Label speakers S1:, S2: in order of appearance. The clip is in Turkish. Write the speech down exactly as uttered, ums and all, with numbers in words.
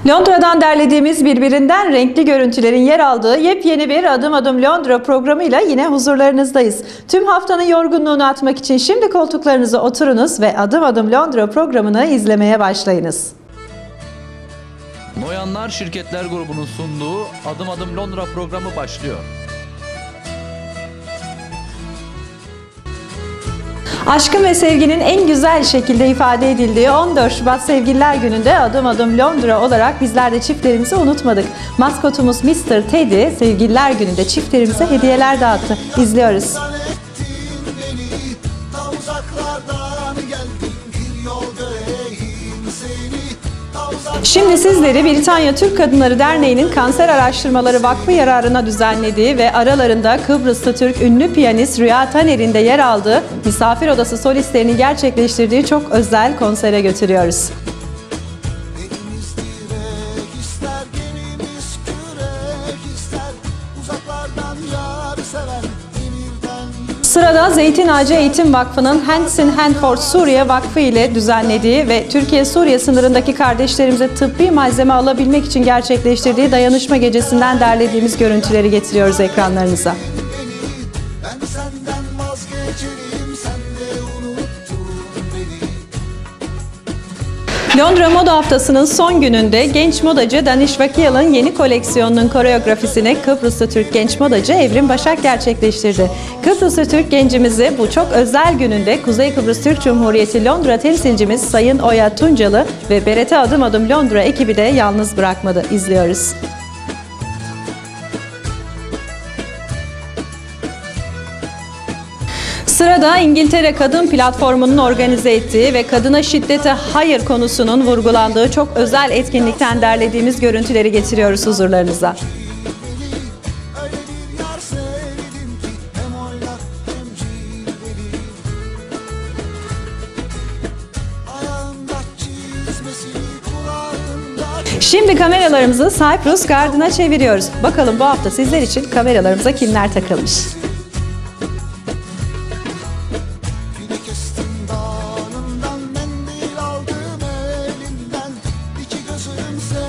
S1: Londra'dan derlediğimiz birbirinden renkli görüntülerin yer aldığı yepyeni bir Adım Adım Londra programıyla yine huzurlarınızdayız. Tüm haftanın yorgunluğunu atmak için şimdi koltuklarınıza oturunuz ve Adım Adım Londra programını izlemeye başlayınız.
S2: Noyanlar Şirketler Grubu'nun sunduğu Adım Adım Londra programı başlıyor.
S1: Aşkın ve sevginin en güzel şekilde ifade edildiği on dört Şubat Sevgililer Günü'nde Adım Adım Londra olarak bizler de çiftlerimizi unutmadık. Maskotumuz mister Teddy Sevgililer Günü'nde çiftlerimize hediyeler dağıttı. İzliyoruz. Şimdi sizleri Britanya Türk Kadınları Derneği'nin Kanser Araştırmaları Vakfı yararına düzenlediği ve aralarında Kıbrıslı Türk ünlü piyanist Rüya Taner'in de yer aldığı misafir odası solistlerini gerçekleştirdiği çok özel konsere götürüyoruz. Sırada Zeytin Ağacı Eğitim Vakfı'nın Hands in Hand for Suriye Vakfı ile düzenlediği ve Türkiye-Suriye sınırındaki kardeşlerimize tıbbi malzeme alabilmek için gerçekleştirdiği dayanışma gecesinden derlediğimiz görüntüleri getiriyoruz ekranlarınıza. Londra Moda Haftası'nın son gününde genç modacı Danish Vakiyal'ın yeni koleksiyonunun koreografisini Kıbrıslı Türk genç modacı Evrim Başak gerçekleştirdi. Kıbrıslı Türk gencimizi bu çok özel gününde Kuzey Kıbrıs Türk Cumhuriyeti Londra temsilcimiz Sayın Oya Tuncalı ve B R T Adım Adım Londra ekibi de yalnız bırakmadı. İzliyoruz. Sırada İngiltere Kadın Platformu'nun organize ettiği ve kadına şiddete hayır konusunun vurgulandığı çok özel etkinlikten derlediğimiz görüntüleri getiriyoruz huzurlarınıza. Şimdi kameralarımızı Cyprus Garden'a çeviriyoruz. Bakalım bu hafta sizler için kameralarımıza kimler takılmış?
S3: Kestim dağınından mendil aldım elinden, İki gözüm